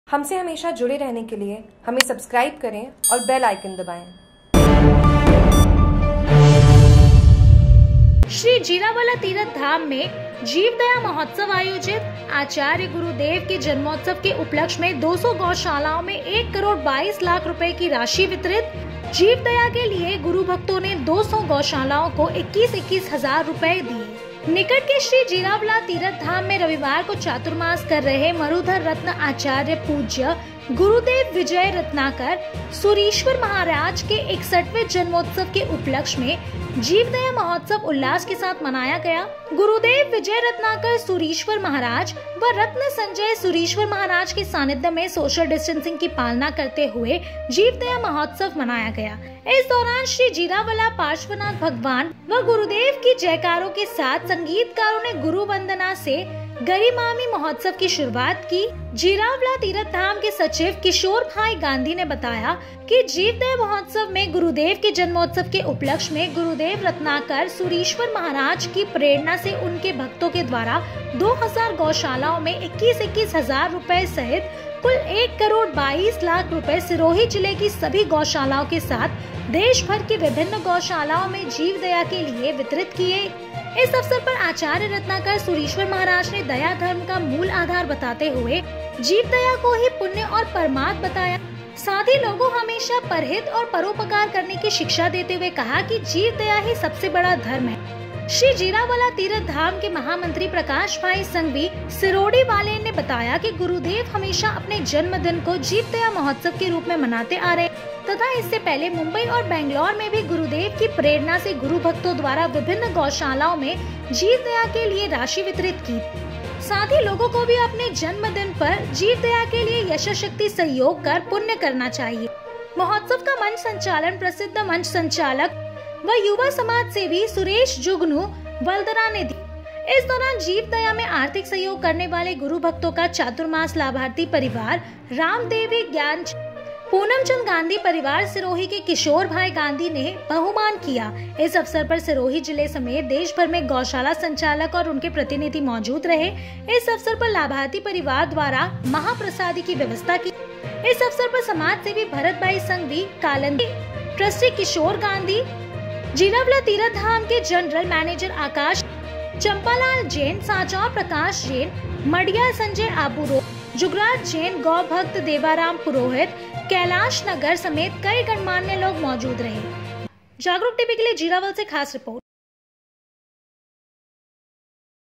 हमसे हमेशा जुड़े रहने के लिए हमें सब्सक्राइब करें और बेल आइकन दबाएं। श्री जीरावाला तीर्थ धाम में जीवदया महोत्सव आयोजित। आचार्य गुरुदेव के जन्मोत्सव के उपलक्ष्य में 200 गौशालाओं में 1 करोड़ 22 लाख रुपए की राशि वितरित। जीवदया के लिए गुरु भक्तों ने 200 गौशालाओं को 21-21 हजार रुपए दिए। निकट के श्री जीरावाला तीर्थ धाम में रविवार को चातुर्मास कर रहे मरुधर रत्न आचार्य पूज्य गुरुदेव विजय रत्नाकर सुरीश्वर महाराज के 61वें जन्मोत्सव के उपलक्ष्य में जीवदया महोत्सव उल्लास के साथ मनाया गया। गुरुदेव विजय रत्नाकर सुरीश्वर महाराज व रत्न संजय सुरीश्वर महाराज के सानिध्य में सोशल डिस्टेंसिंग की पालना करते हुए जीवदया महोत्सव मनाया गया। इस दौरान श्री जीरावाला पार्श्वनाथ भगवान व गुरुदेव की जयकारों के साथ संगीतकारों ने गुरु वंदना से गरिमामी महोत्सव की शुरुआत की। जीरावाला तीर्थ धाम के सचिव किशोर भाई गांधी ने बताया कि जीवदया महोत्सव में गुरुदेव के जन्मोत्सव के उपलक्ष्य में गुरुदेव रत्नाकर सुरीश्वर महाराज की प्रेरणा से उनके भक्तों के द्वारा 2000 गौशालाओं में 21-21 हजार रुपए सहित कुल 1 करोड़ 22 लाख रुपए सिरोही जिले की सभी गौशालाओं के साथ देश भर की विभिन्न गौशालाओं में जीवदया के लिए वितरित किए। इस अवसर पर आचार्य रत्नाकर सुरीश्वर महाराज ने दया धर्म का मूल आधार बताते हुए जीवदया को ही पुण्य और परमार्थ बताया। साथ ही लोगों हमेशा परहित और परोपकार करने की शिक्षा देते हुए कहा कि जीवदया ही सबसे बड़ा धर्म है। श्री जीरावाला तीर्थ धाम के महामंत्री प्रकाश भाई संघवी सिरोड़ी वाले ने बताया कि गुरुदेव हमेशा अपने जन्मदिन को जीवदया महोत्सव के रूप में मनाते आ रहे तथा इससे पहले मुंबई और बेंगलोर में भी गुरुदेव की प्रेरणा से गुरु भक्तों द्वारा विभिन्न गौशालाओं में जीवदया के लिए राशि वितरित की। साथ ही लोगों को भी अपने जन्मदिन पर जीवदया के लिए यथाशक्ति सहयोग कर पुण्य करना चाहिए। महोत्सव का मंच संचालन प्रसिद्ध मंच संचालक व युवा समाज सेवी सुरेश जुगनू वल्दरा ने दी। इस दौरान जीवदया में आर्थिक सहयोग करने वाले गुरु भक्तों का चातुर्मास लाभार्थी परिवार रामदेवी ज्ञान पूनम चंद गांधी परिवार सिरोही के किशोर भाई गांधी ने बहुमान किया। इस अवसर पर सिरोही जिले समेत देश भर में गौशाला संचालक और उनके प्रतिनिधि मौजूद रहे। इस अवसर पर लाभार्थी परिवार द्वारा महाप्रसादी की व्यवस्था की। इस अवसर पर समाज सेवी भरत भाई संघवी कालंदी, ट्रस्टी किशोर गांधी, जीरावाला तीर्थ धाम के जनरल मैनेजर आकाश, चंपालाल जैन, साचा प्रकाश जैन, मडिया संजय आबूरो, जुगराज जैन, गौ भक्त देवाराम पुरोहित, कैलाश नगर समेत कई गणमान्य लोग मौजूद रहे। जागरूक टीवी के लिए जीरावाल से खास रिपोर्ट।